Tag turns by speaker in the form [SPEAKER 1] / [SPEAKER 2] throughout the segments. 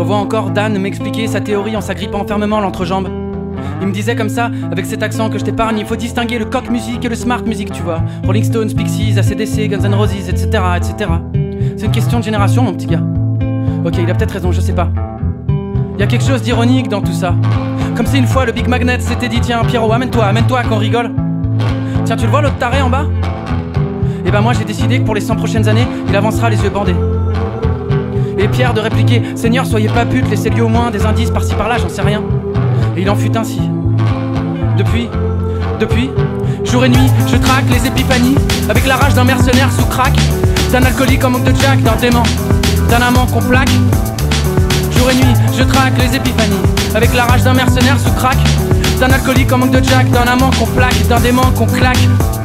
[SPEAKER 1] revois encore Dan m'expliquer sa théorie en s'agrippant fermement l'entrejambe. Il me disait comme ça, avec cet accent que je t'épargne, il faut distinguer le coq music et le smart music, tu vois. Rolling Stones, Pixies, AC/DC, Guns N' Roses, etc., etc. C'est une question de génération, mon petit gars. Ok, il a peut-être raison, je sais pas. Y a quelque chose d'ironique dans tout ça. Comme si une fois le Big Magnet s'était dit: tiens Pierrot, amène-toi qu'on rigole. Tiens, tu le vois l'autre taré en bas? Et ben moi j'ai décidé que pour les 100 prochaines années, il avancera les yeux bandés. Et Pierre de répliquer: Seigneur, soyez pas pute, laissez-lui au moins des indices par-ci par-là, j'en sais rien. Et il en fut ainsi. Depuis, jour et nuit, je traque les épiphanies, avec la rage d'un mercenaire sous crack, d'un alcoolique en manque de jack, d'un dément, d'un amant qu'on plaque. Jour et nuit, je traque les épiphanies, avec la rage d'un mercenaire sous crack, d'un alcoolique en manque de jack, d'un amant qu'on plaque, d'un dément qu'on claque.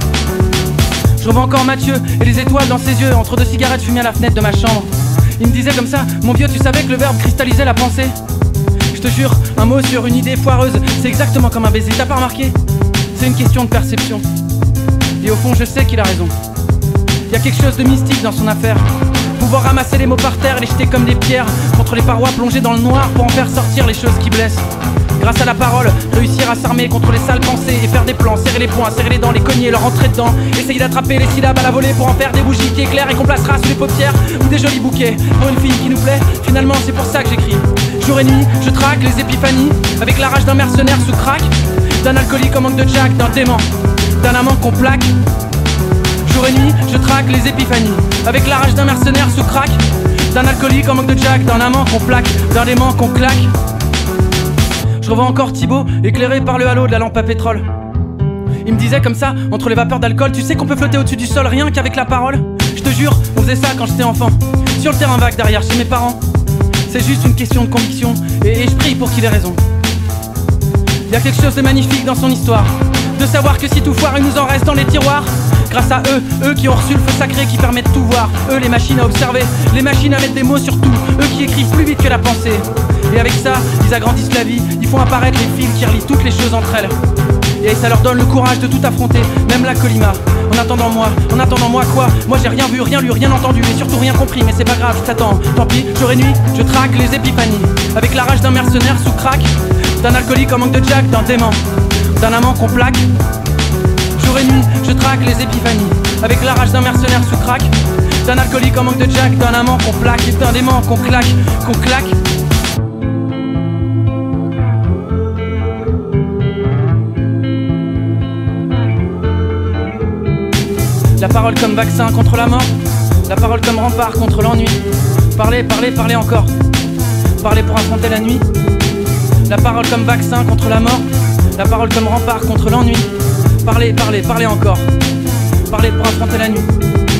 [SPEAKER 1] Je revois encore Mathieu et les étoiles dans ses yeux, entre deux cigarettes fumées à la fenêtre de ma chambre. Il me disait comme ça: mon vieux, tu savais que le verbe cristallisait la pensée? Je te jure, un mot sur une idée foireuse, c'est exactement comme un baiser, t'as pas remarqué? C'est une question de perception. Et au fond, je sais qu'il a raison. Y a quelque chose de mystique dans son affaire. Pouvoir ramasser les mots par terre et les jeter comme des pierres contre les parois plongées dans le noir pour en faire sortir les choses qui blessent. Grâce à la parole, réussir à s'armer contre les sales pensées et faire des plans, serrer les poings, serrer les dents, les cogner, leur rentrer dedans. Essayer d'attraper les syllabes à la volée pour en faire des bougies qui éclairent et qu'on placera sous les paupières ou des jolis bouquets pour une fille qui nous plaît. Finalement, c'est pour ça que j'écris. Jour et nuit, je traque les épiphanies, avec la rage d'un mercenaire sous crack, d'un alcoolique en manque de jack, d'un dément, d'un amant qu'on plaque. Jour et nuit, je traque les épiphanies, avec la rage d'un mercenaire sous crack, d'un alcoolique en manque de jack, d'un amant qu'on plaque, d'un dément qu'on claque. Je revois encore Thibaut, éclairé par le halo de la lampe à pétrole. Il me disait comme ça, entre les vapeurs d'alcool, tu sais qu'on peut flotter au-dessus du sol rien qu'avec la parole? Je te jure, on faisait ça quand j'étais enfant, sur le terrain vague derrière chez mes parents. C'est juste une question de conviction, et je prie pour qu'il ait raison. Y a quelque chose de magnifique dans son histoire, de savoir que si tout foire, il nous en reste dans les tiroirs. Grâce à eux qui ont reçu le feu sacré qui permet de tout voir. Eux les machines à observer, les machines à mettre des mots sur tout. Eux qui écrivent plus vite que la pensée. Et avec ça, ils agrandissent la vie, ils font apparaître les fils qui relient toutes les choses entre elles. Et ça leur donne le courage de tout affronter, même la colima. En attendant moi quoi? Moi j'ai rien vu, rien lu, rien entendu et surtout rien compris, mais c'est pas grave, je t'attends. Tant pis, jour et nuit, je traque les épiphanies, avec la rage d'un mercenaire sous crack, d'un alcoolique en manque de jack, d'un dément, d'un amant qu'on plaque. Jour et nuit, je traque les épiphanies, avec la rage d'un mercenaire sous crack, d'un alcoolique en manque de jack, d'un amant qu'on plaque, et d'un dément qu'on claque, qu'on claque. La parole comme vaccin contre la mort, la parole comme rempart contre l'ennui. Parler, parler, parler encore, parler pour affronter la nuit. La parole comme vaccin contre la mort, la parole comme rempart contre l'ennui. Parler, parler, parler encore, parler pour affronter la nuit.